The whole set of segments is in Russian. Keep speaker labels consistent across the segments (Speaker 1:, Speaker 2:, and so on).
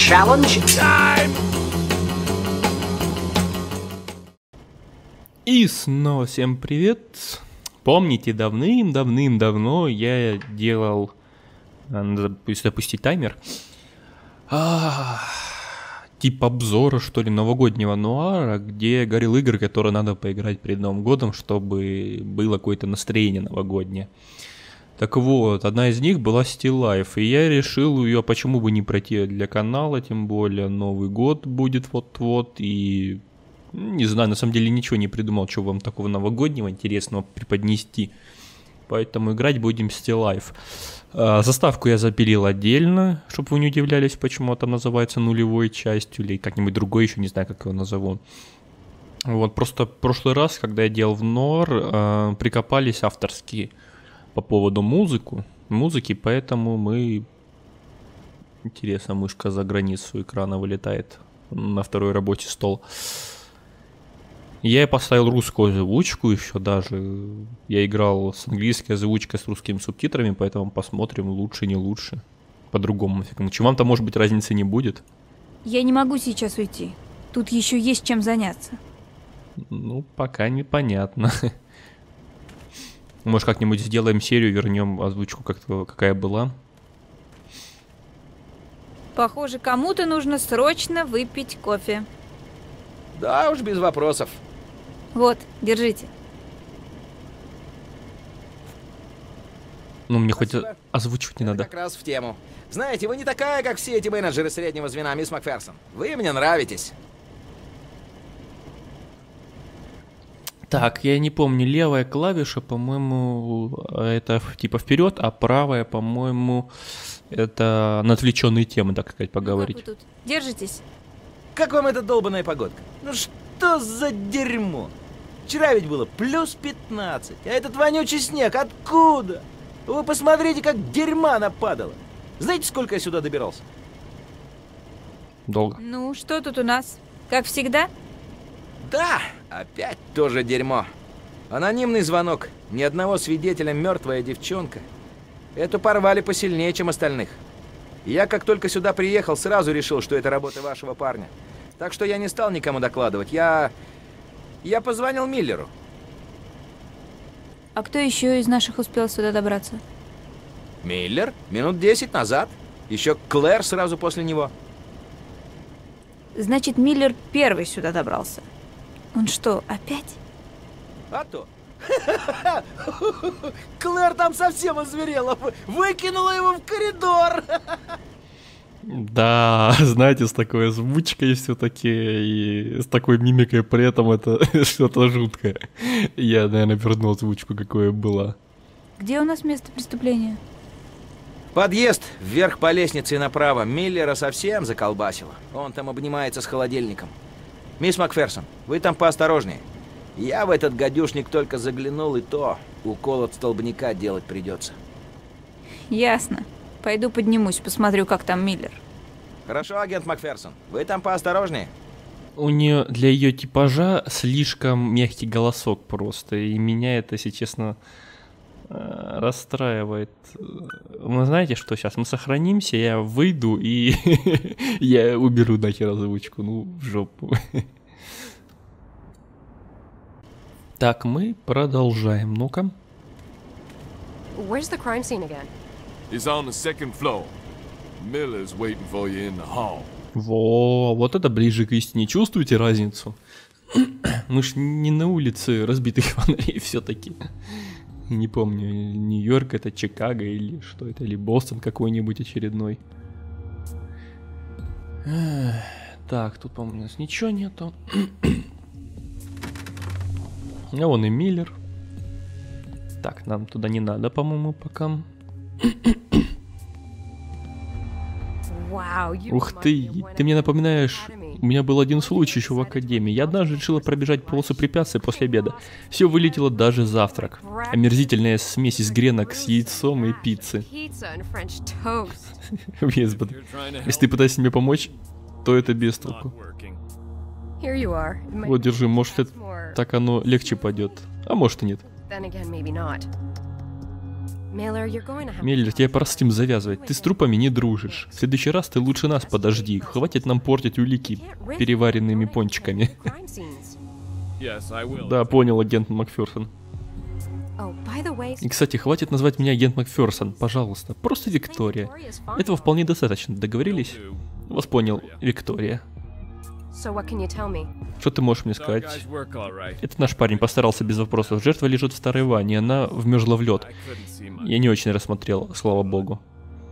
Speaker 1: challenge? Time!
Speaker 2: И снова всем привет. Помните, давным-давно я делал... Надо запустить таймер. Типа обзора, что ли, новогоднего нуара, где говорил игры, которые надо поиграть перед Новым годом, чтобы было какое-то настроение новогоднее. Так вот, одна из них была Still Life, и я решил ее, почему бы не пройти для канала, тем более Новый год будет вот-вот, и не знаю, на самом деле ничего не придумал, что вам такого новогоднего интересного преподнести, поэтому играть будем Still Life. Заставку я запилил отдельно, чтобы вы не удивлялись, почему это называется нулевой частью, или как-нибудь другой, еще не знаю, как его назову. Вот, просто в прошлый раз, когда я делал в Нор, прикопались авторские по поводу музыки, поэтому мы... Интересно, мышка за границу экрана вылетает на второй рабочий стол. Я поставил русскую озвучку еще даже. Я играл с английской озвучкой с русскими субтитрами, поэтому посмотрим, лучше, не лучше. По-другому. Вам-то, может быть, разницы не будет.
Speaker 3: Я не могу сейчас уйти. Тут еще есть чем заняться.
Speaker 2: Ну, пока непонятно. Может, как-нибудь сделаем серию, вернем озвучку, какая была.
Speaker 3: Похоже, кому-то нужно срочно выпить кофе.
Speaker 4: Да уж, без вопросов.
Speaker 3: Вот, держите.
Speaker 2: Ну, мне хоть озвучивать не надо.
Speaker 4: Как раз в тему. Знаете, вы не такая, как все эти менеджеры среднего звена, мисс Макферсон. Вы мне нравитесь.
Speaker 2: Так, я не помню, левая клавиша, по-моему, это типа вперед, а правая, по-моему, это на отвлеченные темы, так сказать, поговорить.
Speaker 3: Ну, как вы тут? Держитесь.
Speaker 4: Как вам эта долбаная погодка? Ну что за дерьмо? Вчера ведь было плюс 15, а этот вонючий снег откуда? Вы посмотрите, как дерьма нападало. Знаете, сколько я сюда добирался?
Speaker 2: Долго.
Speaker 3: Ну, что тут у нас? Как всегда?
Speaker 4: Да, опять тоже дерьмо. Анонимный звонок. Ни одного свидетеля, мертвая девчонка. Эту порвали посильнее, чем остальных. Я как только сюда приехал, сразу решил, что это работа вашего парня. Так что я не стал никому докладывать. Я позвонил Миллеру.
Speaker 3: А кто еще из наших успел сюда добраться?
Speaker 4: Миллер? Минут 10 назад. Еще Клэр сразу после него.
Speaker 3: Значит, Миллер первый сюда добрался. Он что, опять?
Speaker 4: А то. Клэр там совсем озверела. Выкинула его в коридор.
Speaker 2: Да, знаете, с такой озвучкой все-таки и с такой мимикой при этом это что-то жуткое. Я, наверное, вернул озвучку, какое была.
Speaker 3: Где у нас место преступления?
Speaker 4: Подъезд, вверх по лестнице и направо. Миллера совсем заколбасило. Он там обнимается с холодильником. Мисс Макферсон, вы там поосторожнее. Я в этот гадюшник только заглянул, и то укол от столбняка делать придется.
Speaker 3: Ясно. Пойду поднимусь, посмотрю, как там Миллер.
Speaker 4: Хорошо, агент Макферсон. Вы там поосторожнее.
Speaker 2: У нее для ее типажа слишком мягкий голосок просто, и меня это, если честно, расстраивает. Вы знаете, что сейчас? Мы сохранимся, я выйду и я уберу нахер озвучку, ну, в жопу. Так, мы продолжаем. Ну-ка.
Speaker 5: Where's the crime scene again?
Speaker 6: It's on the second floor. Miller's waiting for you in the hall.
Speaker 2: Во, вот это ближе к истине. Чувствуете разницу? Мы ж не на улице разбитых фонарей все-таки. Не помню, Нью-Йорк это Чикаго или что это, или Бостон какой-нибудь очередной. Так, тут, по-моему, у нас ничего нету. А вон и Миллер. Так, нам туда не надо, по-моему, пока. Ух ты мне напоминаешь, у меня был один случай еще в академии. Я однажды решила пробежать полосу препятствий после обеда. Все вылетело, даже завтрак. Омерзительная смесь из гренок с яйцом и пиццы. Если ты пытаешься мне помочь, то это без толку. Вот, держи, может, так оно легче пойдет. А может и нет.
Speaker 5: Miller, you're going to have
Speaker 2: Миллер, тебе пора с этим завязывать. Ты с трупами не дружишь. В следующий раз ты лучше нас подожди. Хватит нам портить улики переваренными пончиками.
Speaker 5: crime scenes.
Speaker 6: Yes, I will.
Speaker 2: Да, понял, агент Макферсон.
Speaker 5: Oh, by the way,
Speaker 2: И, кстати, хватит назвать меня агент Макферсон, пожалуйста. Просто Виктория. Этого вполне достаточно. Договорились? Вас понял, Виктория.
Speaker 5: So what can you tell me?
Speaker 2: Что ты можешь мне
Speaker 6: Dog
Speaker 2: сказать?
Speaker 6: guys work all right.
Speaker 2: Это наш парень постарался без вопросов. Жертва лежит в старой ванне, она вмерзла в лед.
Speaker 6: I couldn't see much.
Speaker 2: Я не очень рассмотрел, слава богу.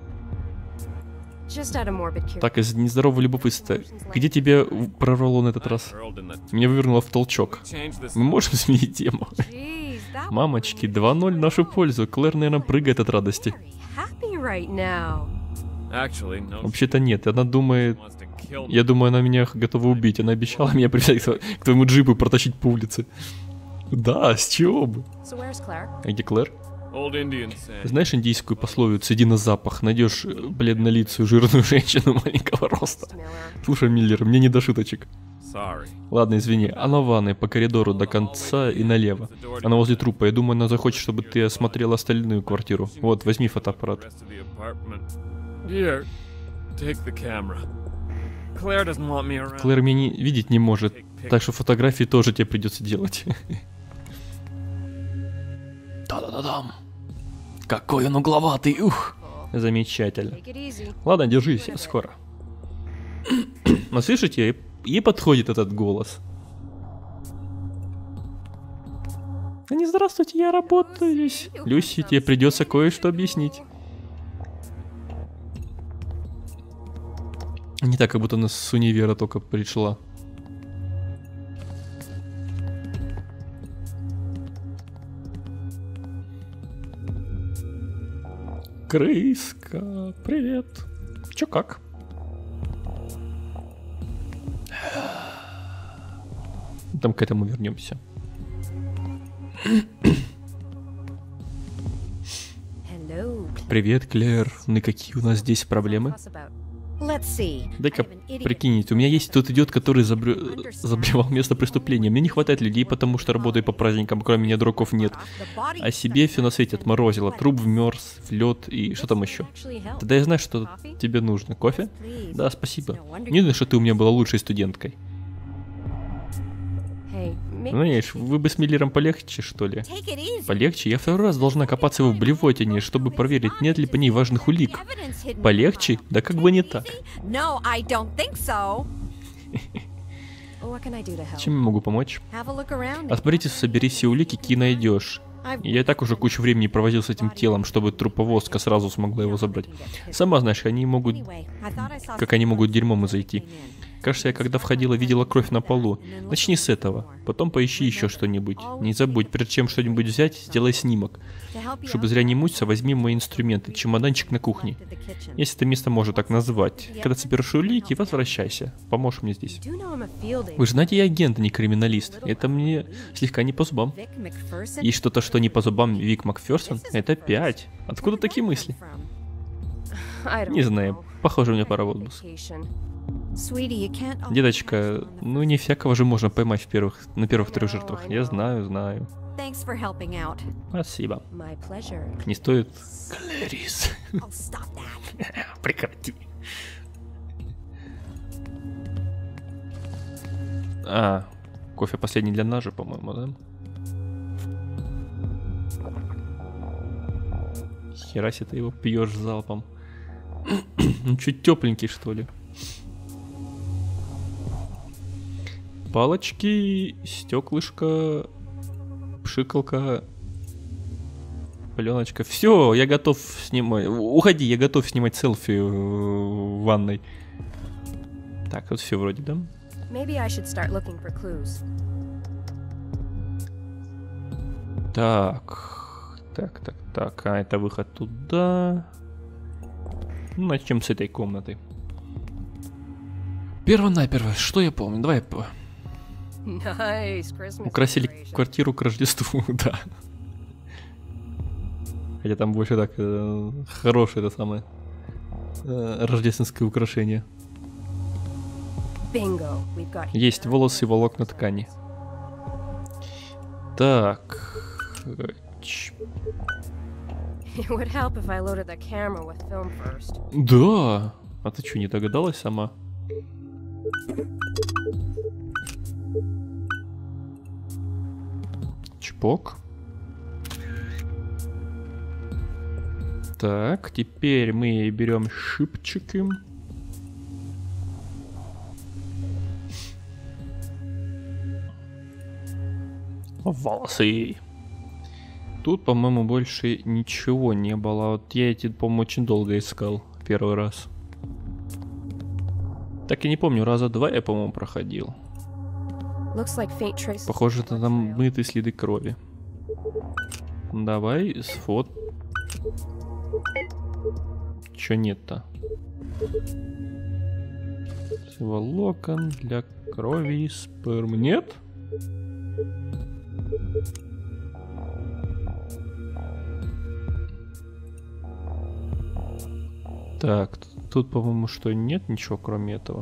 Speaker 5: Just out of morbid curiosity.
Speaker 2: Так, из нездорового любопытства. Где тебе прорвало на этот раз?
Speaker 6: Hurled in the
Speaker 2: Меня вывернуло в толчок.
Speaker 6: change this.
Speaker 2: Мы можем сменить тему?
Speaker 5: Jeez, that
Speaker 2: Мамочки, 2-0 в нашу пользу. Клэр, наверное, прыгает от радости.
Speaker 5: happy right now.
Speaker 6: Actually, no.
Speaker 2: Вообще-то нет, она думает...
Speaker 6: Wants to kill me.
Speaker 2: Я думаю, она меня готова убить. Она обещала меня привязать к твоему джипу и протащить по улице. Да, с чего бы?
Speaker 5: So where's Claire?
Speaker 2: А где Клэр?
Speaker 6: Old Indian saying.
Speaker 2: Знаешь индийскую пословицу «иди на запах», найдешь бледнолицую жирную женщину маленького роста.
Speaker 5: Miller.
Speaker 2: Слушай, Миллер, мне не до шуточек.
Speaker 6: Sorry.
Speaker 2: Ладно, извини, она в ванной по коридору до конца и налево. Она возле трупа. Я думаю, она захочет, чтобы ты осмотрел остальную квартиру. Вот, возьми фотоаппарат.
Speaker 6: Rest of the apartment. Here, take the camera. Claire doesn't want me around.
Speaker 2: Клэр меня видеть не может, так что фотографии тоже тебе придется делать. Да-да-да-дам. Какой он угловатый, ух. Замечательно.
Speaker 5: Take it easy.
Speaker 2: Ладно, держись, я скоро. Но слышите, ей подходит этот голос. Не здравствуйте, я работаю здесь. Люси, тебе придется кое-что объяснить. Не так, как будто она с универа только пришла. Крыска, привет. Чё как? Там к этому вернемся.
Speaker 5: Hello.
Speaker 2: Привет, Клэр. Ну и какие у нас здесь проблемы?
Speaker 5: Fuss about.
Speaker 1: Let's see.
Speaker 2: Дай-ка
Speaker 1: I have an idiot.
Speaker 2: прикиньте, у меня есть тот идиот, который забревал место преступления. Мне не хватает людей, потому что работаю по праздникам, кроме меня дураков нет.
Speaker 1: The body
Speaker 2: А себе все на свете отморозило. Труп вмерз, в лед и что там еще.
Speaker 5: Actually help.
Speaker 2: Тогда я знаю, что тебе нужно. Кофе?
Speaker 1: Please.
Speaker 2: Да, спасибо.
Speaker 1: No wonder
Speaker 2: Не знаю, что ты у меня была лучшей студенткой.
Speaker 5: Hey, maybe
Speaker 2: Знаешь, вы бы с Миллером полегче, что ли?
Speaker 1: Take it easy.
Speaker 2: Полегче? Я второй раз должна копаться его в блевотине, чтобы проверить, нет ли по ней важных улик.
Speaker 1: Evidence hidden.
Speaker 2: Полегче? Да как бы не так.
Speaker 1: No, I don't think so.
Speaker 5: what can I do to help?
Speaker 2: Чем я могу помочь?
Speaker 5: Have a look around.
Speaker 2: Осмотрите, собери все улики, какие найдешь. Я и так уже кучу времени проводил с этим телом, чтобы труповозка сразу смогла его забрать. Сама знаешь, они могут...
Speaker 1: Anyway, I thought I saw
Speaker 2: Как они могут дерьмом и зайти.
Speaker 1: came in.
Speaker 2: Кажется, я когда входила, видела кровь на полу. Начни с этого. Потом поищи еще что-нибудь. Не забудь, прежде чем что-нибудь взять, сделай снимок.
Speaker 1: To help you
Speaker 2: Чтобы
Speaker 1: out,
Speaker 2: зря не мучиться, возьми мои инструменты, чемоданчик на кухне.
Speaker 1: to the kitchen.
Speaker 2: Если это место можно так назвать. Когда соберешь улики, возвращайся. Поможешь мне здесь.
Speaker 5: Do know I'm a field
Speaker 2: Вы же знаете, я агент, а не криминалист. Это мне слегка не по зубам.
Speaker 1: Vic McPherson?
Speaker 2: Есть что-то, что не по зубам Вик Макферсон? Это 5. Откуда такие мысли?
Speaker 5: I don't
Speaker 2: Не знаю.
Speaker 5: know.
Speaker 2: Похоже, у меня паровоз.
Speaker 5: Vacation.
Speaker 1: Sweetie, you can't always
Speaker 2: Деточка, ну не всякого же можно поймать на первых 3 жертвах. Я знаю, знаю.
Speaker 1: Thanks for helping out.
Speaker 2: Спасибо.
Speaker 5: My pleasure.
Speaker 2: Не стоит. Клэрис.
Speaker 1: Oh, stop that.
Speaker 2: Прекрати. А, кофе последний для нас же, по-моему, да? Хера себе ты его пьешь залпом. Ну, чуть тепленький, что ли. Палочки, стеклышко, пшикалка, пленочка. Все, я готов снимать. Уходи, я готов снимать селфи в ванной. Так, вот все вроде, да?
Speaker 5: Maybe I should start looking for clues.
Speaker 2: Так. А, это выход туда. Ну, начнем с этой комнаты. Перво-наперво, что я помню? Давай
Speaker 5: Nice Christmas.
Speaker 2: украсили
Speaker 5: decoration.
Speaker 2: квартиру к Рождеству, да. Хотя там больше так хорошее это самое рождественское украшение.
Speaker 5: Bingo. We've got
Speaker 2: Есть волосы и волокна ткани. Так.
Speaker 5: It would help if I loaded the camera with film first.
Speaker 2: Да! А ты что, не догадалась сама? Чпок. Так, теперь мы берем шипчики. Волосы. Тут, по-моему, больше ничего не было. Вот я эти, по-моему, очень долго искал первый раз. Так и не помню, раза два я, по-моему, проходил. Похоже, это там мытые следы крови. Давай, сфот. Чё нет-то? Волокон для крови и сперм. Нет? Так, тут, по-моему, что нет ничего, кроме этого.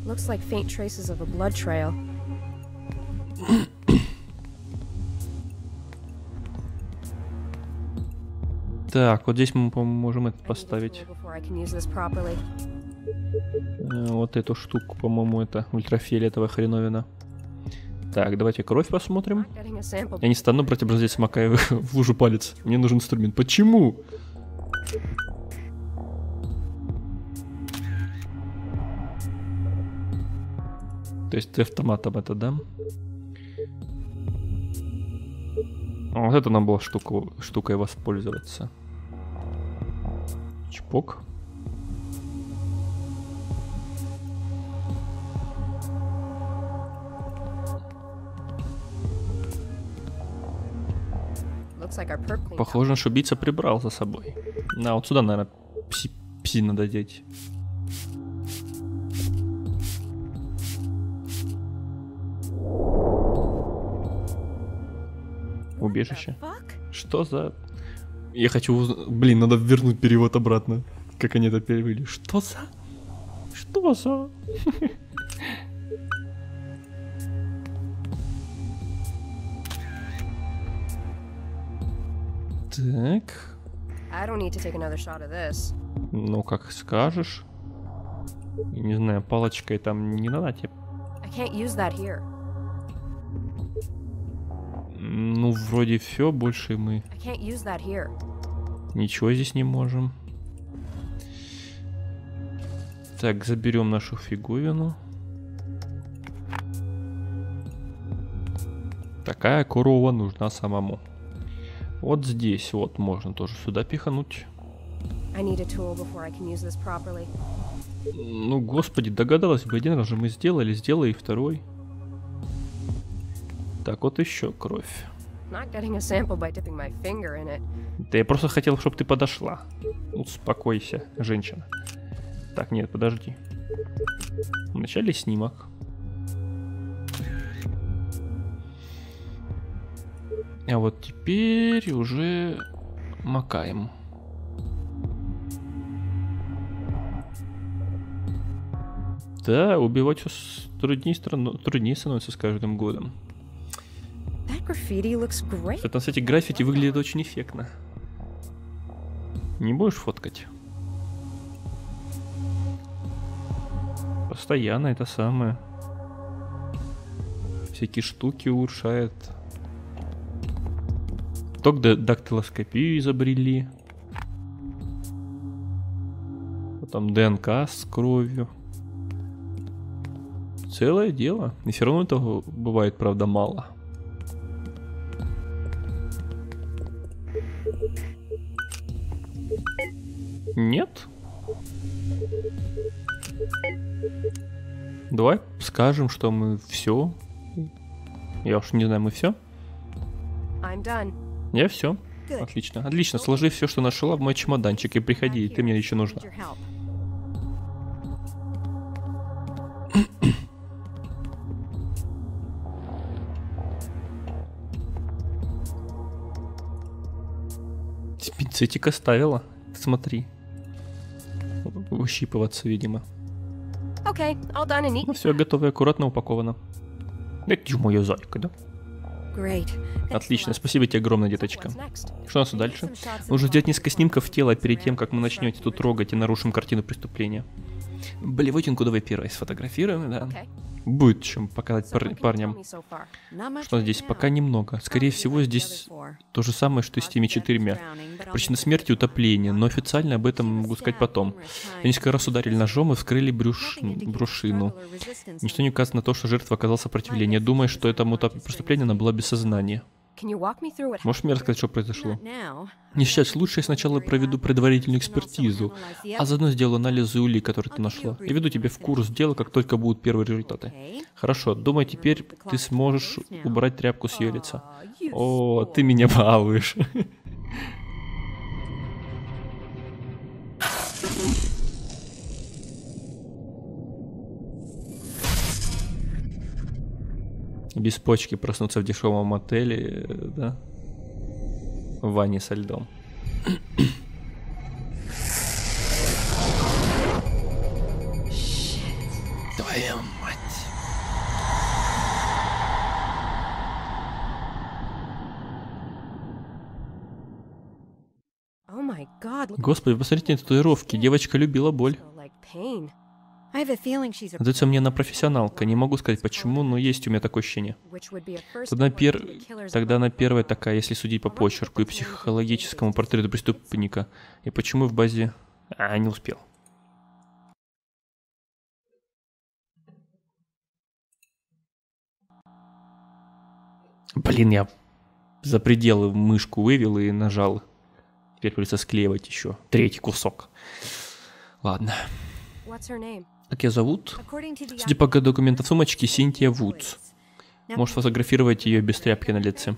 Speaker 2: Так, вот здесь мы, по-моему, можем это поставить. Вот эту штуку, по-моему, это ультрафиолетовая хреновина. Так, давайте кровь посмотрим. Я не стану брать образец, макая в лужу палец. Мне нужен инструмент. Почему? То есть ты автоматом это, да? Вот это нам было штукой воспользоваться. Чпок. Похоже, наш убийца прибрал за собой. На, вот сюда, наверное, пси надо деть. Убежище. Что за... Я хочу... Блин, надо вернуть перевод обратно. Как они это перевели. Что за... Что за... Так. Ну, как скажешь. Не знаю, палочкой там не надо тебе. Ну, вроде все, больше мы ничего здесь не можем. Так, заберем нашу фиговину. Такая корова нужна самому. Вот здесь вот можно тоже сюда пихануть. Ну, господи, догадалась бы, один раз же мы сделали, сделай и второй. Так, вот еще кровь. Да я просто хотел, чтобы ты подошла. Успокойся, женщина. Так, нет, подожди. Вначале снимок. А вот теперь уже макаем. Да, убивать все труднее становится с каждым годом. Это, кстати, граффити выглядит очень эффектно. Не будешь фоткать? Постоянно это самое. Всякие штуки улучшает. Только дактилоскопию изобрели. Потом ДНК с кровью. Целое дело. И все равно этого бывает, правда, мало. Нет? Давай скажем, что мы все. Я уж не знаю, мы все. Я все. Отлично. Отлично. Сложи все, что нашла, в мой чемоданчик и приходи. Ты мне еще нужна. Пинцетик оставила. Смотри. Выщипываться, видимо. Ну все, готово и аккуратно упаковано. Это моя зайка, да?
Speaker 1: Great.
Speaker 2: Отлично, спасибо тебе огромное, деточка. Что у нас дальше? Нужно сделать несколько снимков тела перед тем, как мы начнете тут трогать и нарушим картину преступления. Болевотинку давай первой сфотографируем, да. Будет чем показать парням. Что здесь? Пока немного. Скорее всего, здесь то же самое, что и с теми 4. Причина смерти — утопление, но официально об этом могу сказать потом. Ее несколько раз ударили ножом и вскрыли брюшину. Ничто не указано на то, что жертва оказала сопротивление. Думаю, что этому преступлению она была без сознания. Можешь мне рассказать, что произошло? Не сейчас. Лучше я сначала проведу предварительную экспертизу, а заодно сделаю анализы улик, которые ты нашла. И веду тебя в курс дела, как только будут первые результаты. Хорошо. Думаю, теперь ты сможешь убрать тряпку с ее лица. О, ты меня балуешь. Без почки проснуться в дешевом отеле, да? В ванне со льдом. Твоя мать. Господи, посмотрите на татуировки. Девочка любила боль. Сдается мне, она профессионалка. Не могу сказать почему, но есть у меня такое ощущение. Тогда она первая такая, если судить по почерку и психологическому портрету преступника. И почему в базе... не успел. Блин, я за пределы мышку вывел и нажал. Теперь придется склеивать еще 3-й кусок. Ладно. Как ее зовут? Судя по документам сумочки, Синтия Вудс. Можешь фотографировать ее без тряпки на лице.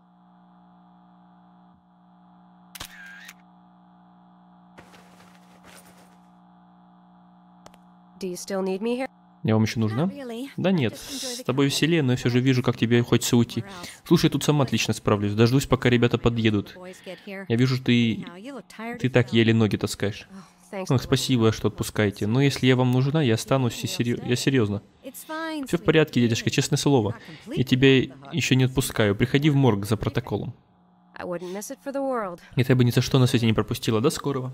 Speaker 2: Я вам еще нужна? Да нет, с тобой веселее, но я все же вижу, как тебе хочется уйти. Слушай, я тут сама отлично справлюсь. Дождусь, пока ребята подъедут. Я вижу, ты так еле ноги таскаешь. Ох, спасибо, что отпускаете. Но если я вам нужна, я останусь, я серьезно. Все в порядке, дедушка, честное слово. Я тебя еще не отпускаю. Приходи в морг за протоколом. Это я бы ни за что на свете не пропустила. До скорого.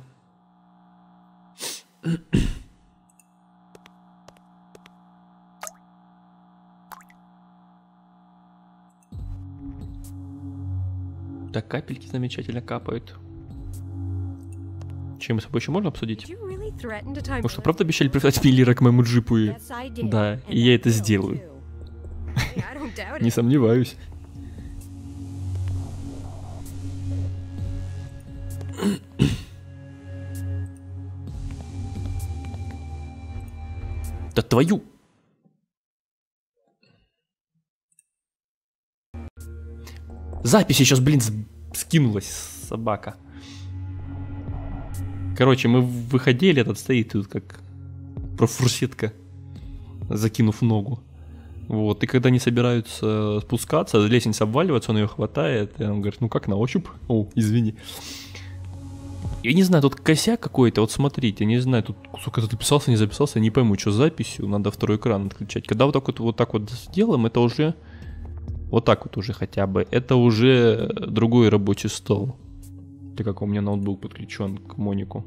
Speaker 2: Так, капельки замечательно капают. Чем с собой еще можно обсудить? Вы что, правда обещали привязать Миллера к моему джипу? Да, и я это сделаю. Не сомневаюсь. Да твою! Запись сейчас, блин, скинулась, собака. Короче, мы выходили, этот стоит тут как профурсетка, закинув ногу. Вот, и когда они собираются спускаться, лестница обваливается, он ее хватает, и он говорит, ну как на ощупь? О, извини. Я не знаю, тут косяк какой-то, вот смотрите, не знаю, тут кусок этот записался, не записался, не пойму, что с записью, надо второй экран отключать. Когда вот так вот сделаем, это уже, вот так вот уже хотя бы, это уже другой рабочий стол. Или как у меня ноутбук подключен к монику.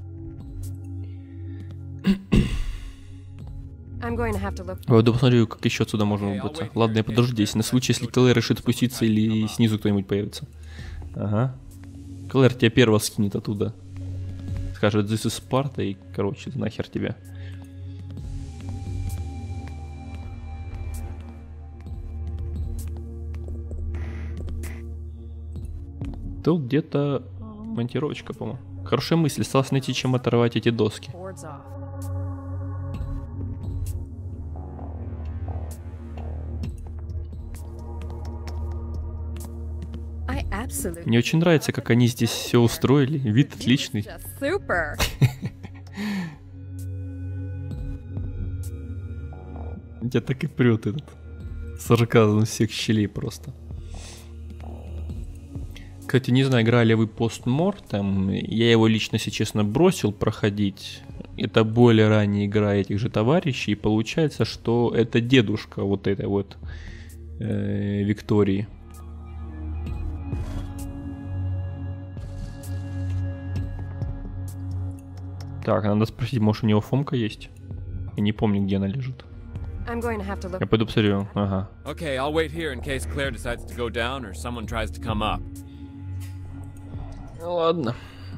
Speaker 2: Вот, да посмотрю, как еще отсюда можно выбраться. Ладно, я подожду здесь, на случай, если Клэр решит спуститься или снизу кто-нибудь появится. Ага. Клэр тебя первого скинет оттуда. Скажет, this is Sparta, и, короче, нахер тебя. Тут где-то монтировочка, по-моему. Хорошая мысль, осталось найти, чем оторвать эти доски. Мне очень нравится, как они здесь все устроили. Вид отличный. Тебя так и прет этот сарказм всех щелей просто. Кстати, не знаю, играли вы постмортем. Я его лично, если честно, бросил проходить. Это более ранняя игра этих же товарищей. И получается, что это дедушка вот этой вот Виктории. Так, надо спросить, может у него фомка есть? Я не помню, где она лежит.
Speaker 5: I'm going to have to look.
Speaker 2: Я пойду посмотрю. Ага.
Speaker 6: Okay, I'll wait here in case Claire decides to go down or someone tries to come up.
Speaker 2: Ну ладно.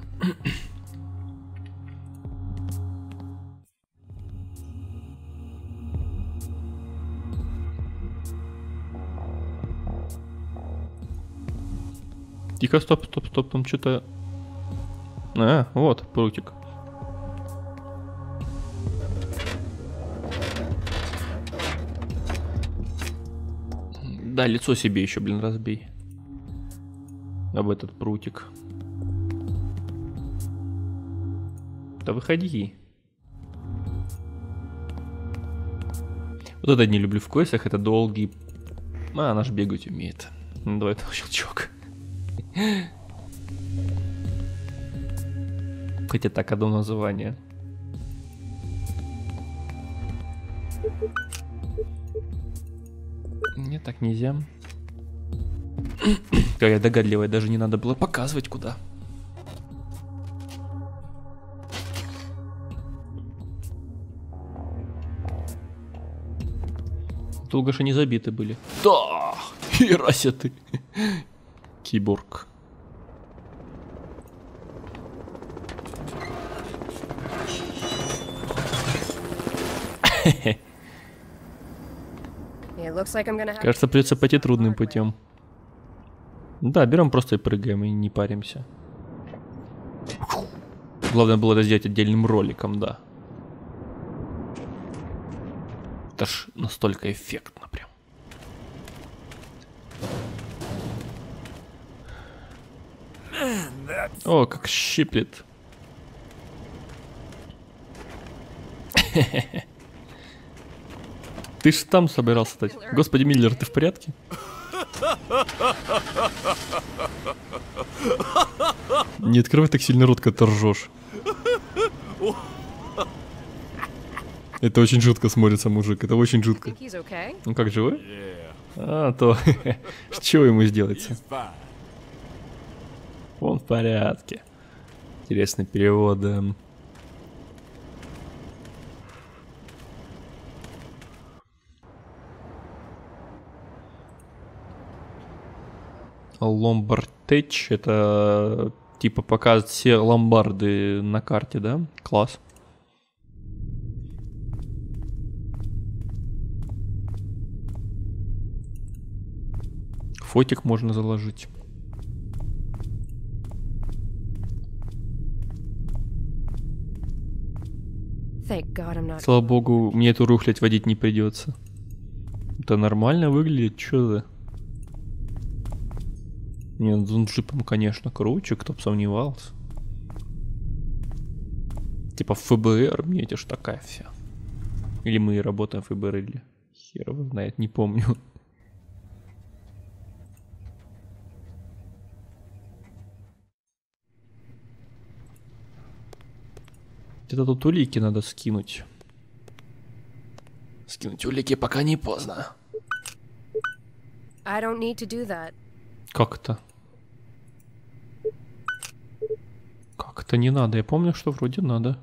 Speaker 2: Тихо, стоп, там что-то... вот, прутик. Да, лицо себе еще, блин, разбей. Об этот прутик. Да выходи. Вот это не люблю в квестах, это долгий... она ж бегать умеет. Ну, давай это щелчок. Хотя так, одно название. Нет, так нельзя. Какая догадливая, даже не надо было показывать куда. Долго же не забиты были. Да! Херася ты! Киборг. Кажется, придется пойти трудным путем. Да, берем просто и прыгаем, и не паримся. Главное было это сделать отдельным роликом, да. Это ж настолько эффектно прям. О, как щиплет. Ты ж там собирался стать. Господи, Миллер, ты в порядке? Не открывай так сильно рот, когда ты ржешь. Это очень жутко смотрится, мужик. Это очень жутко. Ну как, живой? А, то... Что ему сделается? Он в порядке. Интересный перевод, да. Ломбард-тэч — это типа показывает все ломбарды на карте, да? Класс. Фотик можно заложить. Слава богу, мне эту рухлядь водить не придется. Это нормально выглядит, чё за... Не, ну джипом, конечно, круче, кто бы сомневался. Типа ФБР, мне это ж такая вся. Или мы работаем в ФБР, или хер его знает, не помню. Где-то тут улики надо скинуть. Скинуть улики, пока не поздно. Как это? Как это не надо? Я помню, что вроде надо.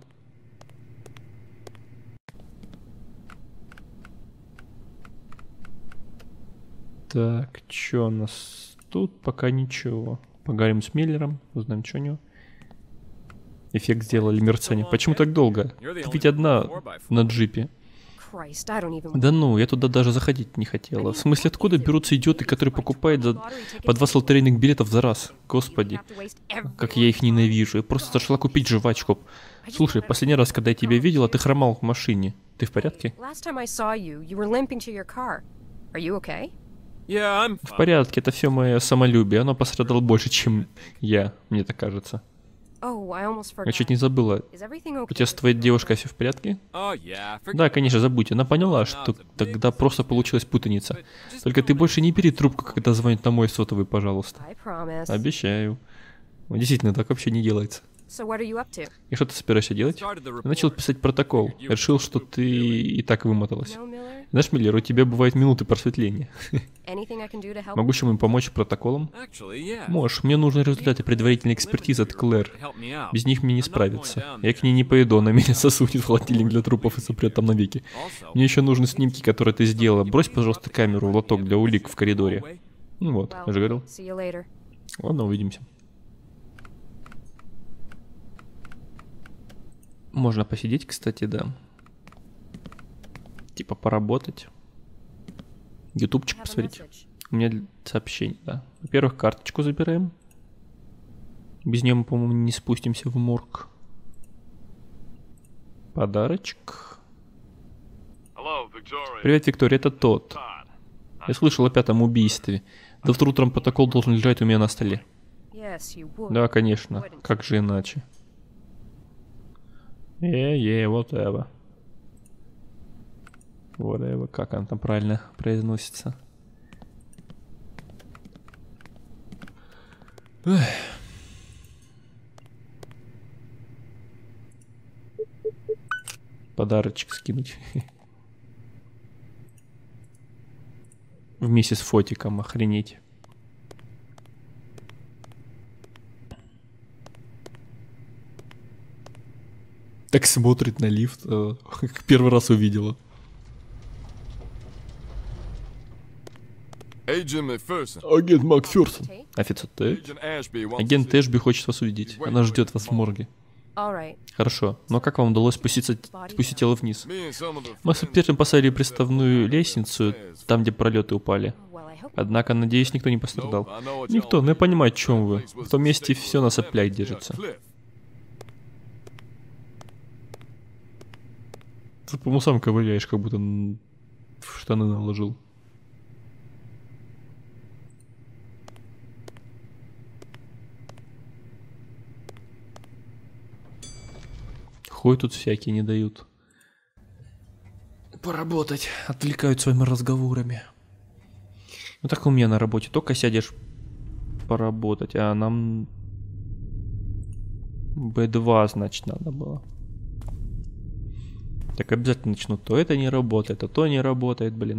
Speaker 2: Так, что у нас тут? Пока ничего. Поговорим с Миллером, узнаем, что у него. Эффект сделали, мерцание. Почему так долго? Ты ведь одна на джипе. Да ну, я туда даже заходить не хотела. В смысле, откуда берутся идиоты, которые покупают по 20 лотерейных билетов за раз? Господи, как я их ненавижу. Я просто зашла купить жвачку. Слушай, последний раз, когда я тебя видела, ты хромал в машине. Ты в порядке? В порядке, это все мое самолюбие. Оно пострадало больше, чем я, мне так кажется. Я чуть не забыла. У тебя с твоей девушкой все в порядке? Да, конечно, забудь. Она поняла, что тогда просто получилась путаница. Только ты больше не бери трубку, когда звонит на мой сотовый, пожалуйста. Обещаю. Действительно, так вообще не делается. И что ты собираешься делать? Я начал писать протокол. Я решил, что ты и так вымоталась. Знаешь, Миллер, у тебя бывают минуты просветления.
Speaker 5: Anything I can do to help?
Speaker 2: Могу чем-нибудь помочь протоколом?
Speaker 6: Actually, yeah.
Speaker 2: Можешь, мне нужны результаты предварительной экспертизы от Клэр.
Speaker 6: Help me out.
Speaker 2: Без них мне не справиться. Я к ней не поеду, она меня засунет в холодильник для трупов и сопрет там навеки. Мне еще нужны снимки, которые ты сделала. Брось, пожалуйста, камеру в лоток для улик в коридоре. Ну вот, я же говорил.
Speaker 5: See you later.
Speaker 2: Ладно, увидимся. Можно посидеть, кстати, да. Типа поработать. Ютубчик
Speaker 5: Have a
Speaker 2: посмотреть.
Speaker 5: message.
Speaker 2: У меня сообщение, да. Во-первых, карточку забираем. Без нее мы, по-моему, не спустимся в морг. Подарочек. Привет, Виктория, это тот. Я слышал о 5-м убийстве. Завтра утром протокол должен лежать у меня на столе.
Speaker 5: Yes, you would.
Speaker 2: Да, конечно. Как же иначе? Whatever. Whatever, как она там правильно произносится. Эх. Подарочек скинуть. Вместе с фотиком, охренеть. Так смотрит на лифт, как первый раз увидела. Агент Макферсон. Офицер Т. Агент Эшби хочет вас увидеть. Она ждет вас в морге.
Speaker 5: All right.
Speaker 2: Хорошо, но как вам удалось спустить тело вниз? Мы с экспертом поставили приставную лестницу, там, где пролеты упали.
Speaker 5: Well, I hope.
Speaker 2: Однако, надеюсь, никто не пострадал. Никто, но я понимаю, о чем вы. В том месте все на соплях держится. Ты, по-моему, сам ковыряешь, как будто в штаны наложил. Хуй тут всякие не дают. Поработать. Отвлекают своими разговорами. Ну так у меня на работе. Только сядешь поработать, а нам B2, значит, надо было. Так обязательно начнут. То это не работает, а то не работает, блин.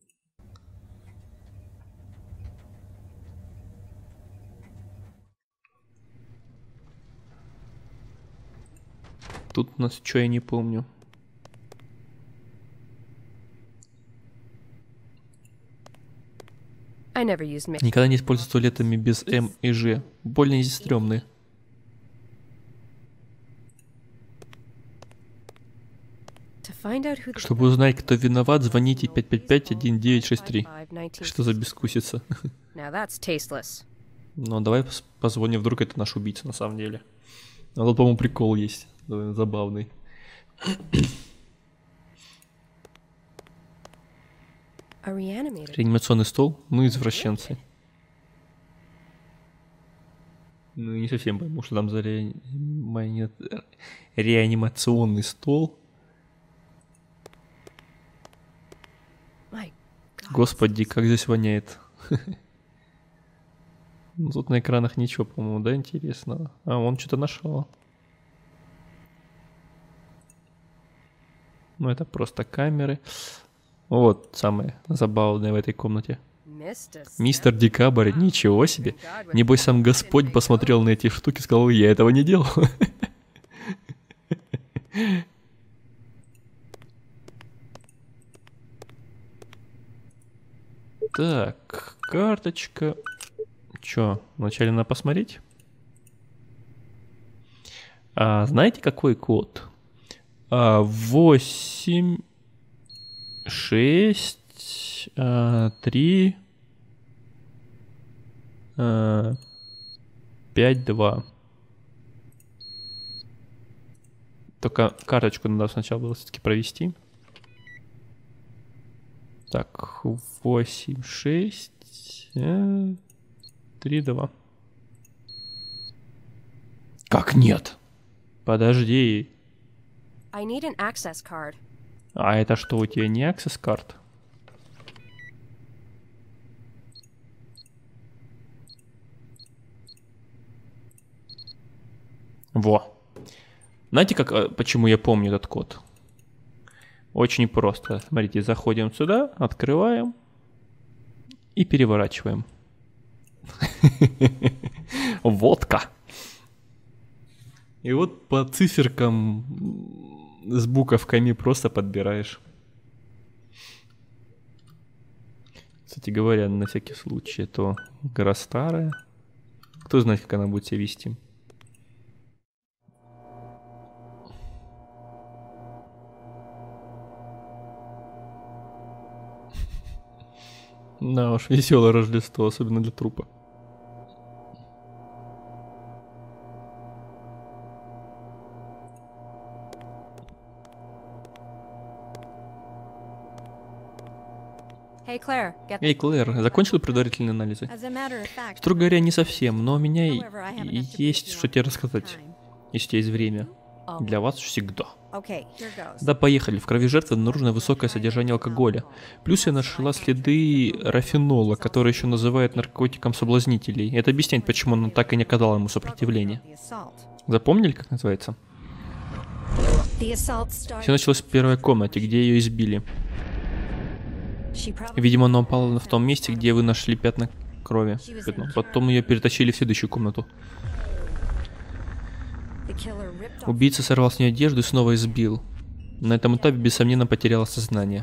Speaker 2: Тут у нас что, я не помню.
Speaker 5: I never used mixed.
Speaker 2: Никогда не использую туалетами без М и Ж. Больно и стрёмные.
Speaker 5: To find out who the
Speaker 2: Чтобы узнать, кто виноват, звоните 555-1963.
Speaker 5: 19.
Speaker 2: Что за бескусица?
Speaker 5: Now that's tasteless.
Speaker 2: Ну, давай позвоним, вдруг это наш убийца на самом деле. А тут, по-моему, прикол есть. Довольно забавный.
Speaker 5: A reanimator.
Speaker 2: Реанимационный стол? Ну, извращенцы. Ну, не совсем пойму, что там за реанимационный стол.
Speaker 5: My God.
Speaker 2: Господи, как здесь воняет. Ну, тут на экранах ничего, по-моему, да, интересного. А, он что-то нашел. Ну, это просто камеры. Вот самое забавное в этой комнате. Мистер Декабрь, ничего себе. Небось, сам Господь посмотрел на эти штуки и сказал, я этого не делал. Так, карточка. Чё, вначале надо посмотреть? А, знаете, какой код? 8, 6, 3, 5, 2. Только карточку надо сначала было все-таки провести. Так, 8, 6, 3, 2. Как нет? Подожди.
Speaker 5: I need an access card.
Speaker 2: А это что, у тебя не access карт? Во. Знаете, как, почему я помню этот код? Очень просто. Смотрите, заходим сюда, открываем и переворачиваем. Водка. И вот по циферкам с буковками просто подбираешь. Кстати говоря, на всякий случай, это гора старая. Кто знает, как она будет себя вести. Да уж, веселое Рождество, особенно для трупа.
Speaker 5: Hey, Claire, get
Speaker 2: Эй, Клэр, закончил предварительные анализы?
Speaker 1: As a matter of fact,
Speaker 2: Строго говоря, не совсем, но у меня
Speaker 1: however, I have enough to
Speaker 2: есть
Speaker 1: brief you
Speaker 2: что
Speaker 1: on
Speaker 2: тебе
Speaker 1: it
Speaker 2: рассказать.
Speaker 1: time.
Speaker 2: Если у тебя есть время.
Speaker 1: Oh.
Speaker 2: Для вас всегда.
Speaker 1: Okay, here goes.
Speaker 2: Да, поехали. В крови жертвы обнаружено высокое содержание алкоголя. Плюс я нашла следы рафенола, который еще называют наркотиком соблазнителей. Это объясняет, почему она так и не оказала ему сопротивления.
Speaker 1: The assault.
Speaker 2: Запомнили, как называется?
Speaker 1: The assault started.
Speaker 2: Все началось в первой комнате, где ее избили.
Speaker 1: She probably
Speaker 2: Видимо, она упала в том месте, где вы нашли пятна крови. Потом ее перетащили в следующую комнату.
Speaker 1: the killer ripped off
Speaker 2: Убийца сорвал с нее одежду и снова избил. На этом этапе, бессомненно, потеряла сознание.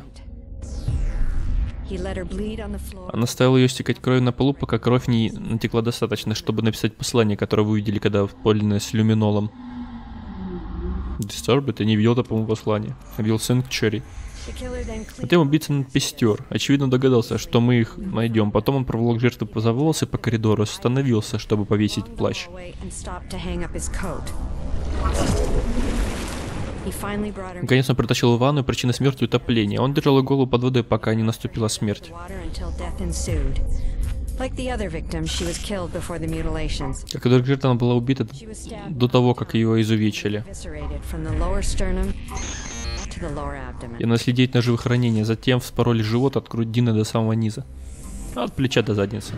Speaker 1: He let her bleed on the floor.
Speaker 2: Она оставила ее стекать кровью на полу, пока кровь не натекла достаточно, чтобы написать послание, которое вы увидели, когда подлинное с люминолом. Disturbed, я не видел это, по-моему, послание. Я видел Sanctuary.
Speaker 1: The killer then cleaned
Speaker 2: Затем убийца надпестер. Очевидно догадался, что мы их найдем. Потом он проволок жертву за волосы по коридору, остановился, чтобы повесить плащ.
Speaker 1: away and stopped to hang up his coat. He finally brought her
Speaker 2: Наконец он притащил в ванную, причина смерти утопление. Он держал ее голову под водой, пока не наступила смерть.
Speaker 1: water until death ensued. Like the other victims, she was killed before the mutilations.
Speaker 2: Как и других жертв, она была убита
Speaker 1: She was stabbed
Speaker 2: до того, как ее изувечили.
Speaker 1: eviscerated from the lower sternum to the lower abdomen.
Speaker 2: И нанесли 9 ножевых ранений, затем вспороли живот от грудины до самого низа. От плеча до задницы.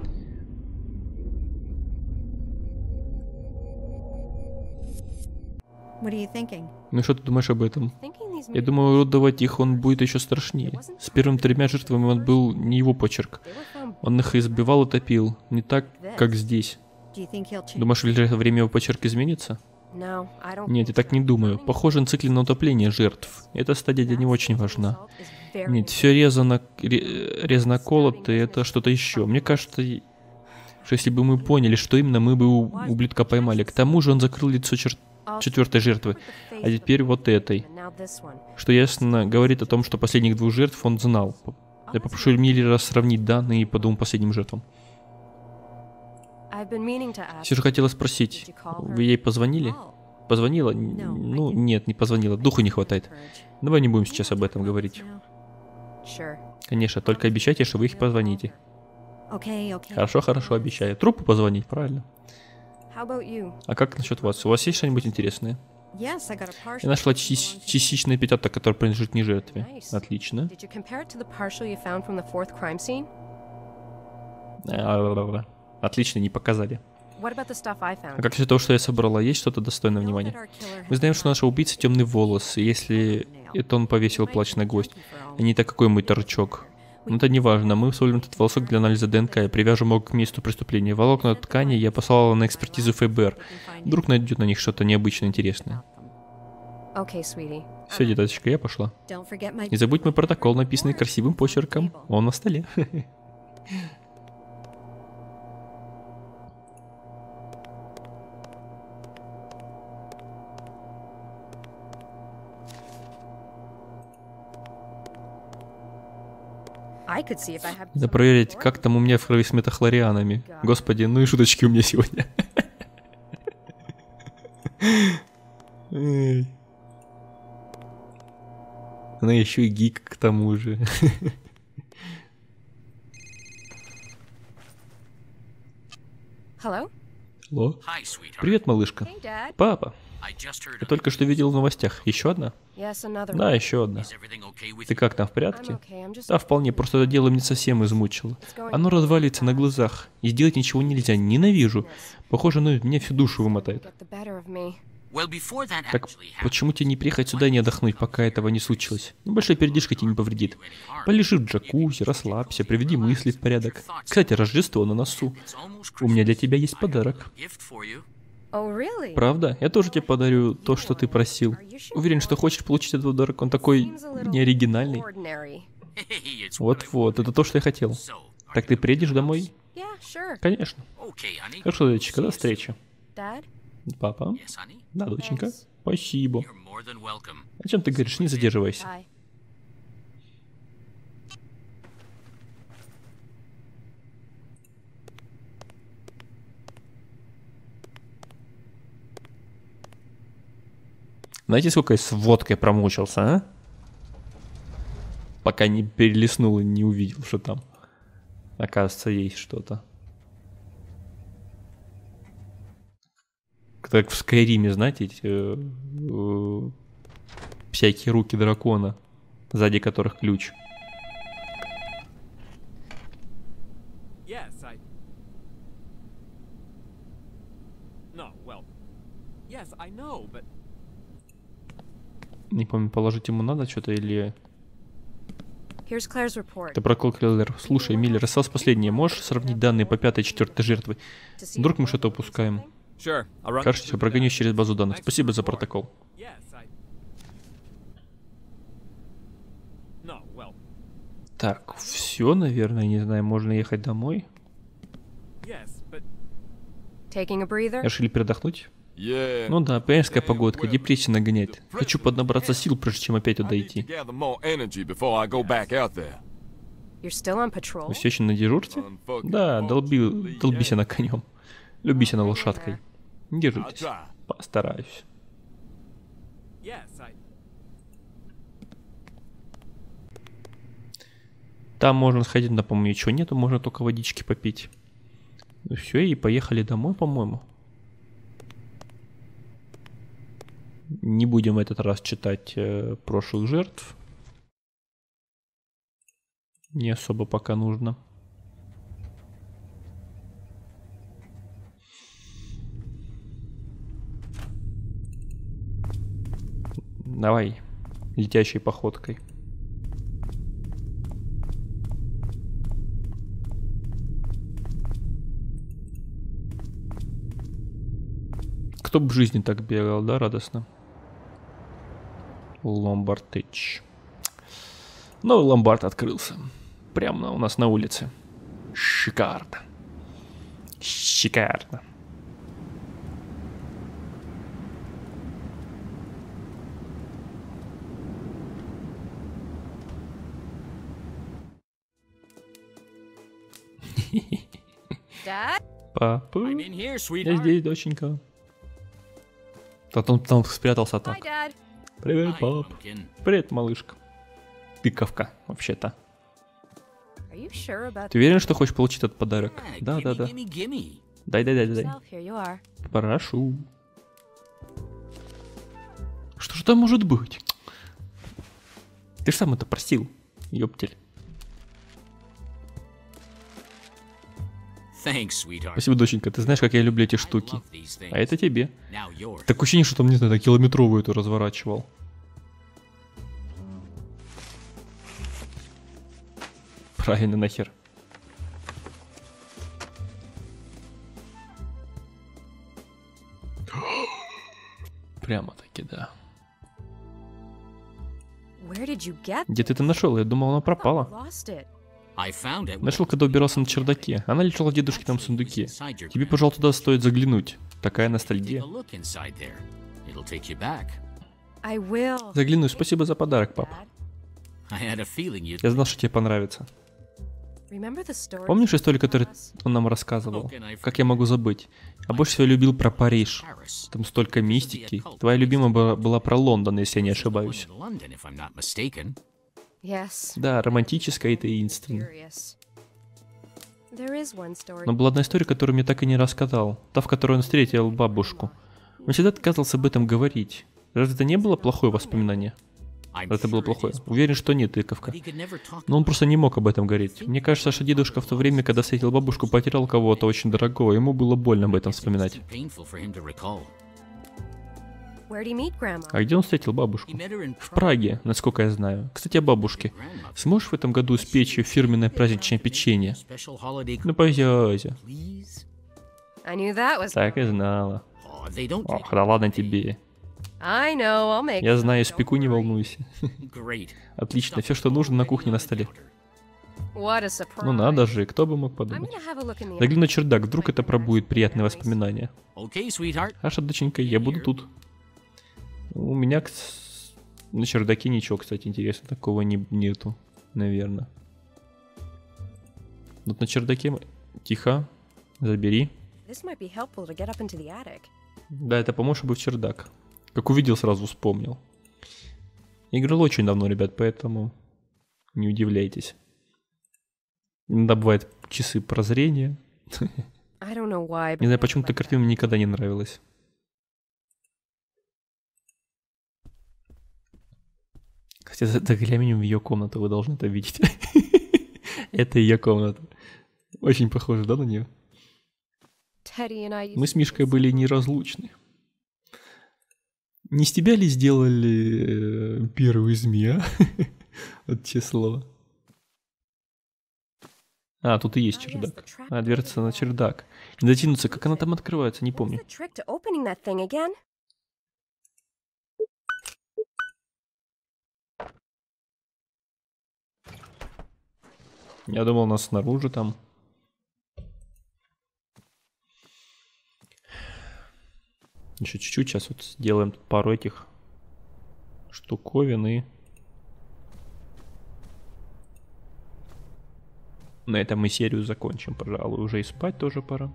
Speaker 1: What are you thinking?
Speaker 2: Ну что ты думаешь об этом?
Speaker 5: thinking these
Speaker 2: Я думаю, уродовать их он будет еще страшнее. С первыми 3 жертвами он был не его почерк.
Speaker 5: they were found.
Speaker 2: Он их избивал и топил. Не так, как здесь.
Speaker 1: Do you think he'll change?
Speaker 2: Думаешь, ли время его почерк изменится?
Speaker 5: No, I don't.
Speaker 2: Нет, я так не думаю. Похоже на цикле на утопление жертв. Эта стадия для него очень важна. Нет, все резано колото, это что-то еще. Мне кажется, что если бы мы поняли, что именно, мы бы ублюдка поймали. К тому же он закрыл лицо четвертой жертвы, а теперь вот этой.
Speaker 5: And now this one.
Speaker 2: Что ясно говорит о том, что последних 2 жертв он знал. Я попрошу Миллера сравнить данные по 2 последним жертвам.
Speaker 5: I've been meaning to ask.
Speaker 2: Все же хотела спросить, вы ей позвонили? Позвонила? Ну, нет, не позвонила, духу не хватает. Давай не будем сейчас об этом говорить.
Speaker 5: Sure.
Speaker 2: Конечно, только обещайте, что вы их позвоните.
Speaker 1: Okay, okay.
Speaker 2: Хорошо, хорошо, обещаю. Трупу позвонить, правильно.
Speaker 5: How about you?
Speaker 2: А как насчет вас? У вас есть что-нибудь интересное?
Speaker 1: Yes, I got a partial.
Speaker 2: Я нашла частичное пятно, которое принадлежит не жертве.
Speaker 5: Nice.
Speaker 2: Отлично.
Speaker 5: Did you compare it to the partial you found from the 4th crime scene?
Speaker 2: Отлично, не показали.
Speaker 5: What about the stuff I
Speaker 2: А
Speaker 5: found?
Speaker 2: как насчет того, что я собрала? Есть что-то достойное внимания? Мы знаем, что наша убийца темный волос, и если это он повесил плащ на гвоздь, а не так какой-нибудь торчок. Но это не важно, мы всовываем этот волосок для анализа ДНК и привяжем его к месту преступления. Волокна ткани я послала на экспертизу ФБР. Вдруг найдет на них что-то необычное интересное.
Speaker 5: Okay, sweetie.
Speaker 2: Все, деточка, я пошла.
Speaker 1: Don't forget my
Speaker 2: Не забудь мой протокол, написанный красивым почерком. Он на столе.
Speaker 5: I could see if I had.
Speaker 2: Надо проверить, как там у меня в крови с метахлорианами. Господи, ну и шуточки у меня сегодня. Эй. Она еще и гик к тому же.
Speaker 5: Hello?
Speaker 2: Алло.
Speaker 7: Hi, sweetheart.
Speaker 2: Привет, малышка.
Speaker 5: Hey, Dad.
Speaker 2: Папа,
Speaker 7: I just heard
Speaker 2: я
Speaker 7: of
Speaker 2: только что видел в новостях. Еще одна?
Speaker 5: Yes, another
Speaker 2: Да,
Speaker 5: one.
Speaker 2: еще одна.
Speaker 7: Is everything okay with
Speaker 2: Ты
Speaker 7: you?
Speaker 2: как там, в
Speaker 5: I'm
Speaker 2: порядке?
Speaker 5: okay. I'm just.
Speaker 2: Да, вполне, просто это дело мне совсем измучило. Оно развалится на глазах, и сделать ничего нельзя, ненавижу. Похоже, оно меня всю душу вымотает.
Speaker 5: Get the better of me.
Speaker 2: Так почему тебе не приехать сюда и не отдохнуть, пока этого не случилось? Небольшая передышка тебе не повредит. Полежи в джакузи, расслабься, приведи мысли в порядок. Кстати, Рождество на носу. У меня для тебя есть подарок.
Speaker 5: Oh, really?
Speaker 2: Правда? Я тоже тебе подарю то, что ты просил. Уверен, что хочешь получить этот подарок. Он такой
Speaker 5: Seems a little
Speaker 2: неоригинальный.
Speaker 5: ordinary.
Speaker 2: Вот-вот, это то, что я хотел. Так ты приедешь домой?
Speaker 5: Yeah, sure.
Speaker 2: Конечно. Хорошо, дочка, до встречи.
Speaker 5: Dad?
Speaker 2: Папа? Да, доченька.
Speaker 5: Yes.
Speaker 2: Спасибо. О чем ты говоришь? Не задерживайся.
Speaker 5: Bye.
Speaker 2: Знаете, сколько я с водкой промучился, а? Пока не перелистнул и не увидел, что там, оказывается, есть что-то. Как в Скайриме, знаете, эти, всякие руки дракона, сзади которых ключ.
Speaker 6: Yes, No, well... Yes, I know, but...
Speaker 2: Не помню, положить ему надо что-то или...
Speaker 5: Here's Claire's report.
Speaker 2: Ты прокол Клэр. Слушай, Миллер, осталось последнее. Можешь сравнить данные по 5-й и 4-й жертве?
Speaker 5: To see
Speaker 2: Вдруг
Speaker 5: if
Speaker 2: мы
Speaker 5: we're
Speaker 2: что-то
Speaker 5: missing
Speaker 2: упускаем.
Speaker 5: something?
Speaker 6: Sure, I'll run...
Speaker 2: Кажется, я прогонюсь через базу данных. Спасибо за протокол.
Speaker 6: Yes, No, well...
Speaker 2: Так, все, наверное, не знаю, можно ехать домой.
Speaker 6: Yes, but...
Speaker 5: Taking a breather?
Speaker 2: Решили передохнуть?
Speaker 7: Yeah.
Speaker 2: Ну да, пионерская погодка, депрессия нагоняет. Хочу поднабраться сил, прежде чем опять туда
Speaker 7: I need to
Speaker 2: идти.
Speaker 7: gather more energy before I go back out there.
Speaker 5: You're still on patrol?
Speaker 2: Вы все еще на дежурстве? Да, долбись она конем. Любись она лошадкой. Не
Speaker 7: I'll
Speaker 2: держитесь.
Speaker 7: try.
Speaker 2: Постараюсь.
Speaker 6: Yes,
Speaker 2: Там можно сходить, но, по-моему, ничего нету, можно только водички попить. Ну все, и поехали домой, по-моему. Не будем в этот раз читать прошлых жертв. Не особо пока нужно. Давай, летящей походкой. Кто бы в жизни так бегал, да, радостно? Ломбардыч. Новый ломбард открылся. Прямо у нас на улице. Шикарно. Шикарно.
Speaker 5: Dad?
Speaker 2: Папа,
Speaker 6: I'm in here,
Speaker 2: я
Speaker 6: sweetheart.
Speaker 2: здесь, доченька. Там спрятался
Speaker 5: Hi,
Speaker 2: так.
Speaker 5: Dad.
Speaker 2: Привет, пап. Привет, малышка. Тыковка, вообще-то.
Speaker 5: Are you sure about
Speaker 2: Ты уверен, что хочешь получить этот подарок? Да. Дай.
Speaker 5: yourself? Here you are.
Speaker 2: Прошу. Что же там может быть? Ты же сам это просил, ёптель. Спасибо, доченька. Ты знаешь, как я люблю эти штуки. А это тебе. Так ощущение, что там, не знаю, километровую эту разворачивал. Правильно, нахер. Прямо-таки, да.
Speaker 5: Where did you get
Speaker 2: Где ты это нашел? Я думал, она
Speaker 5: I
Speaker 2: пропала.
Speaker 5: lost it.
Speaker 2: Нашел, когда убирался на чердаке. Она лежала в дедушкином сундуке. Тебе, пожалуй, туда стоит заглянуть. Такая ностальгия.
Speaker 5: I will.
Speaker 2: Загляну. Спасибо за подарок, пап.
Speaker 5: Dad.
Speaker 2: Я знал, что тебе понравится.
Speaker 5: Remember the story?
Speaker 2: Помнишь историю, которую он нам рассказывал? Как я могу забыть? А больше всего любил про Париж. Там столько мистики. Твоя любимая была про Лондон, если я не ошибаюсь.
Speaker 5: Yes.
Speaker 2: Да, романтическая и таинственная.
Speaker 5: Curious. There is one story.
Speaker 2: Но была одна история, которую мне так и не рассказал. Та, в которой он встретил бабушку. Он всегда отказывался об этом говорить. Разве это не было плохое воспоминание? Это было плохое. Уверен, что нет, тыковка. Но он просто не мог об этом говорить. Мне кажется, что дедушка в то время, когда встретил бабушку, потерял кого-то очень дорогого. Ему было больно об этом вспоминать.
Speaker 5: Where'd he meet Grandma?
Speaker 2: А где он встретил бабушку? В Праге, насколько я знаю. Кстати, о бабушке. Сможешь в этом году испечь ее фирменное праздничное печенье? Ну, пойдёте.
Speaker 5: I knew that was.
Speaker 2: Так и знала. Ох, да ладно тебе.
Speaker 5: I know, I'll make.
Speaker 2: Я знаю, испеку, не волнуйся. Отлично, все, что нужно, на кухне на столе.
Speaker 5: What a surprise.
Speaker 2: Ну надо же, кто бы мог
Speaker 5: I'm
Speaker 2: подумать.
Speaker 5: gonna have a look in the.
Speaker 2: Загляну на чердак, вдруг это пробудет приятные воспоминания.
Speaker 8: Okay, sweetheart.
Speaker 2: Аша, доченька, я буду тут. У меня на чердаке ничего, кстати, интересного такого нету, наверное. Вот на чердаке... Тихо, забери.
Speaker 5: This might be helpful to get up into the attic.
Speaker 2: Да, это поможет, чтобы в чердак. Как увидел, сразу вспомнил. Играл очень давно, ребят, поэтому не удивляйтесь. Иногда бывают часы прозрения.
Speaker 5: I don't know why.
Speaker 2: Не знаю, почему-то картина мне никогда не нравилась. Кстати, заглянем в ее комнату, вы должны это видеть. Это ее комната. Очень похоже, да, на нее?
Speaker 5: Teddy and I.
Speaker 2: Мы с Мишкой были неразлучны. Не с тебя ли сделали первую змея? Вот те слова. А, тут и есть чердак. А, дверца на чердак. Не дотянуться, как она там открывается, не помню.
Speaker 5: What's the trick to opening that thing again?
Speaker 2: Я думал, у нас снаружи там. Еще чуть-чуть, сейчас вот сделаем пару этих штуковин и... На этом мы серию закончим, пожалуй. Уже и спать тоже пора.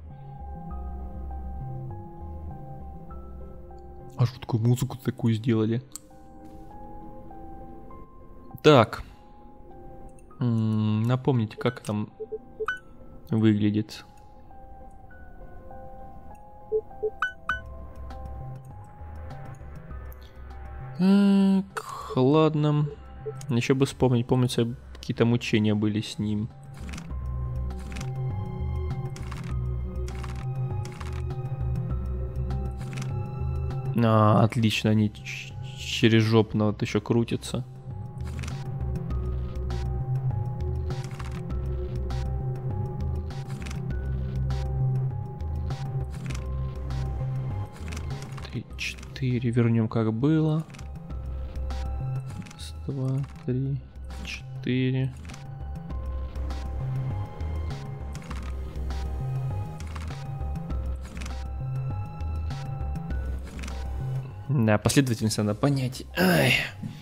Speaker 2: А жуткую музыку такую сделали. Так. Напомните, как там выглядит. Так, ладно. Еще бы вспомнить, помнится, какие-то мучения были с ним. А, отлично, они через жопно вот еще крутятся. Четыре, вернем как было. Раз, два, три, четыре. Да, последовательность надо понять. Ай.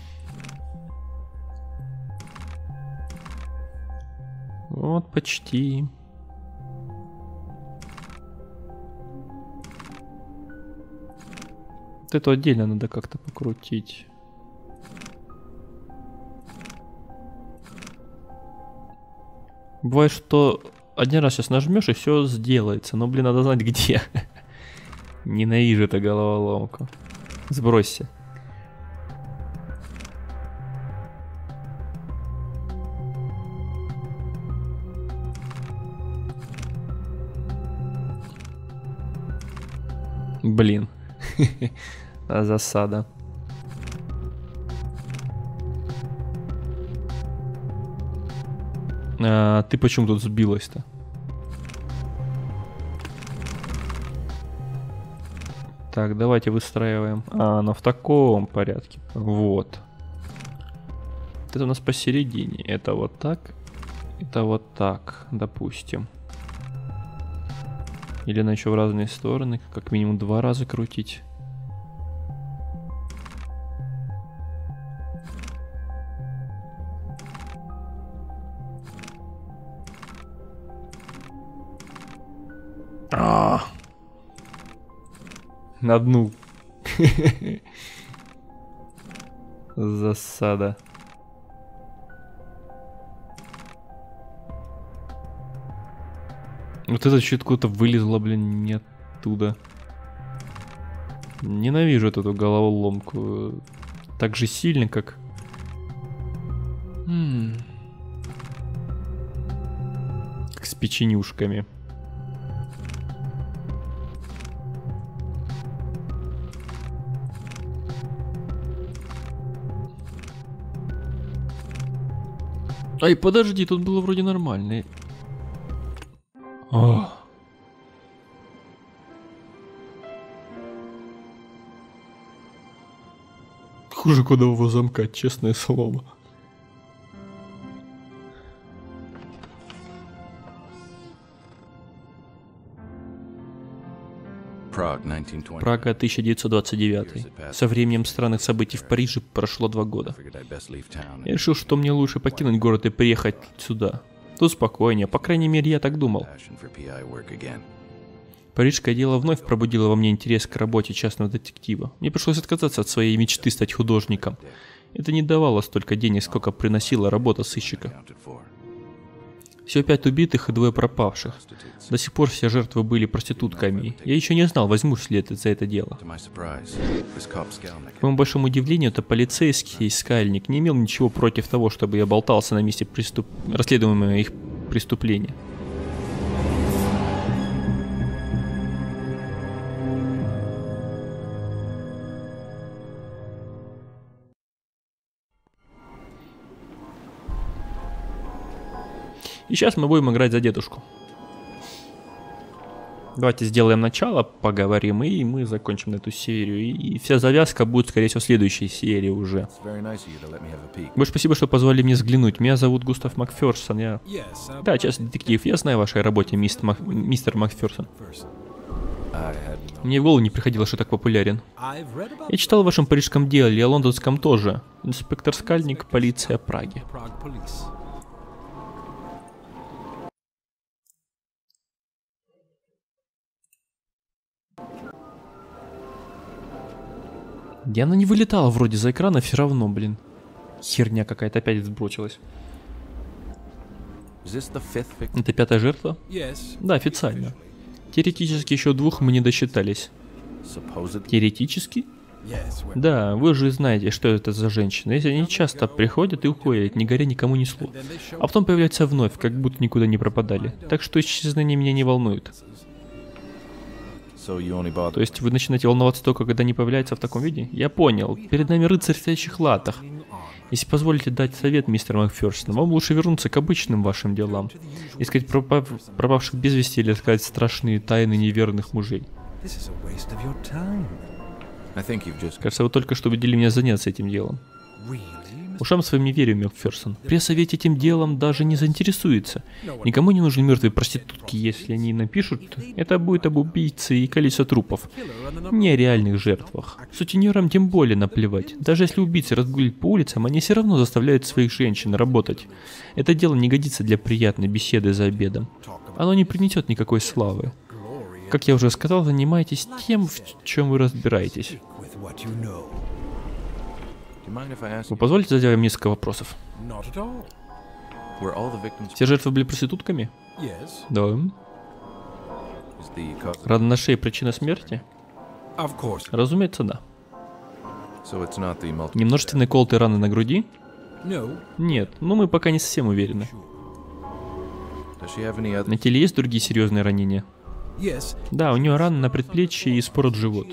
Speaker 2: Вот почти. Вот эту отдельно надо как-то покрутить. Бывает, что один раз сейчас нажмешь и все сделается. Но, блин, надо знать где. Ненавижу эту головоломку. Сбросься. Блин. Засада. А ты почему тут сбилась-то? Так, давайте выстраиваем. А, оно в таком порядке. Вот. Это у нас посередине. Это вот так. Это вот так, допустим. Или она еще в разные стороны. Как минимум 2 раза крутить. На дну. Засада. Вот это что-то откуда-то вылезло, блин, не оттуда. Ненавижу эту головоломку. Так же сильно, как... Как с печенюшками. Ай, подожди, тут было вроде нормально. О. Хуже кодового замка, честное слово. Прага, 1929. Со временем странных событий в Париже прошло 2 года. Я решил, что мне лучше покинуть город и приехать сюда. Тут спокойнее, по крайней мере, я так думал. Парижское дело вновь пробудило во мне интерес к работе частного детектива. Мне пришлось отказаться от своей мечты стать художником. Это не давало столько денег, сколько приносила работа сыщика. Всего 5 убитых и 2 пропавших. До сих пор все жертвы были проститутками. Я еще не знал, возьмусь ли за это дело. К моему большому удивлению, это полицейский Скальник не имел ничего против того, чтобы я болтался на месте расследуемого их преступления. И сейчас мы будем играть за дедушку. Давайте сделаем начало, поговорим, и мы закончим эту серию. И вся завязка будет, скорее всего, в следующей серии уже. Большое спасибо, что позвали мне взглянуть. Меня зовут Густав Макферсон. Да, частный детектив. Я знаю о вашей работе, мистер Макферсон. Мне в голову не приходило, что так популярен. Я читал о вашем парижском деле, и о лондонском тоже. Инспектор Скальник, полиция Праги. Я она не вылетала вроде за экрана, все равно, блин. Херня какая-то опять сбросилась. Это 5-я жертва? Да, официально. Теоретически еще 2 мы не досчитались. Теоретически? Да, вы же знаете, что это за женщина. Если они часто приходят и уходят, не горя никому ни слова. А потом появляются вновь, как будто никуда не пропадали. Так что исчезновение меня не волнует. То есть вы начинаете волноваться только, когда не появляется в таком виде? Я понял. Перед нами рыцарь в стоящих латах. Если позволите дать совет, мистер Макферсон, вам лучше вернуться к обычным вашим делам. Искать пропавших без вести или сказать страшные тайны неверных мужей. Кажется, вы только что убедили меня заняться этим делом. Ушам своим не верю, Макферсон. Пресса ведь этим делом даже не заинтересуется. Никому не нужны мертвые проститутки, если они напишут, это будет об убийце и количестве трупов. Не о реальных жертвах. Сутенерам тем более наплевать. Даже если убийцы разгуливают по улицам, они все равно заставляют своих женщин работать. Это дело не годится для приятной беседы за обедом. Оно не принесет никакой славы. Как я уже сказал, занимайтесь тем, в чем вы разбираетесь. Вы позволите задать вам несколько вопросов? Все жертвы были проститутками? Да. Рана на шее причина смерти? Разумеется, да. Немножественные колотые раны на груди? Нет, но мы пока не совсем уверены. На теле есть другие серьезные ранения? Да, у нее рана на предплечье и спорот живот.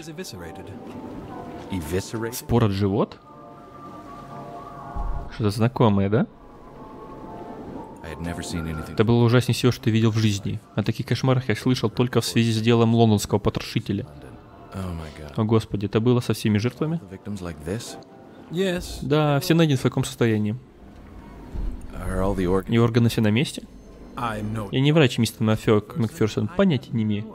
Speaker 2: Спорот живот? Что-то знакомое, да? Это было ужаснее всего, что я видел в жизни. О таких кошмарах я слышал только в связи с делом лондонского потрошителя. О господи, это было со всеми жертвами? Да, все найдены в таком состоянии. И органы все на месте? Я не врач, мистер Макферсон, понятия не имею.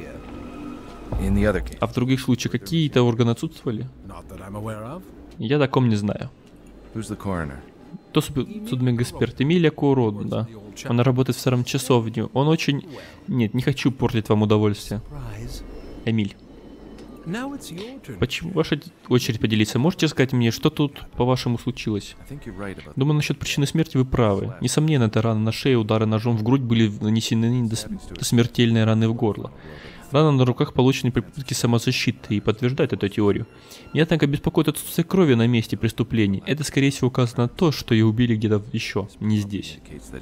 Speaker 2: А в других случаях какие-то органы отсутствовали? Я о таком не знаю. Кто судмедэксперт? Эмилия Куород, да. Она работает в старом часовне. Он очень... Нет, не хочу портить вам удовольствие. Эмиль. Почему ваша очередь поделиться? Можете сказать мне, что тут, по-вашему, случилось? Думаю, насчет причины смерти вы правы. Несомненно, это раны на шее, удары ножом в грудь были нанесены до смертельной раны в горло. Рана на руках получены при попытке самозащиты и подтверждает эту теорию. Меня, однако, беспокоит отсутствие крови на месте преступления. Это, скорее всего, указано на то, что ее убили где-то еще, не здесь.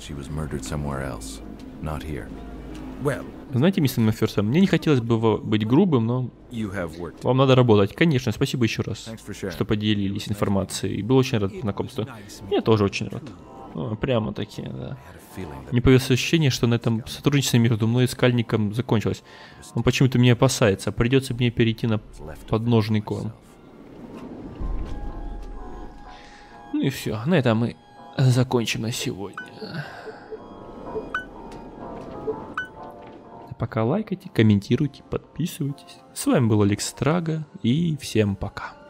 Speaker 2: Знаете, мистер Макферсон, мне не хотелось бы быть грубым, но вам надо работать. Конечно, спасибо еще раз, что поделились информацией. И был очень рад знакомству. Я тоже очень рад. О, прямо такие, да. Мне появилось ощущение, что на этом сотрудничество между мной и Скальником закончилось. Он почему-то меня опасается. Придется мне перейти на подножный корм. Ну и все. На этом мы закончим на сегодня. Пока лайкайте, комментируйте, подписывайтесь. С вами был Алекс Страга, и всем пока.